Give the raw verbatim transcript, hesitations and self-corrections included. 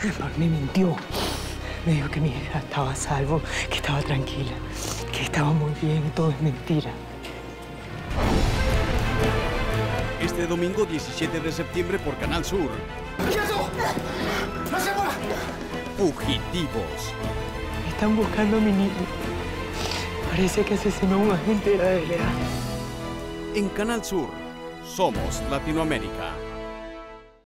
Me mintió. Me dijo que mi hija estaba a salvo, que estaba tranquila, que estaba muy bien y todo es mentira. Este domingo diecisiete de septiembre por Canal Sur. ¡Quieto! ¡No se mueva! Fugitivos. Están buscando a mi niño. Parece que asesinó a un agente de la D E A. En Canal Sur, somos Latinoamérica.